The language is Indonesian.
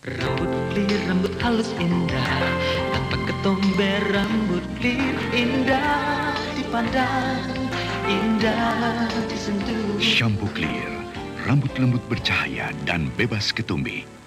Rambut clear, rambut halus indah, tanpa ketombe. Rambut clear indah dipandang, indah disentuh. Shampoo Clear, rambut lembut bercahaya dan bebas ketumbe.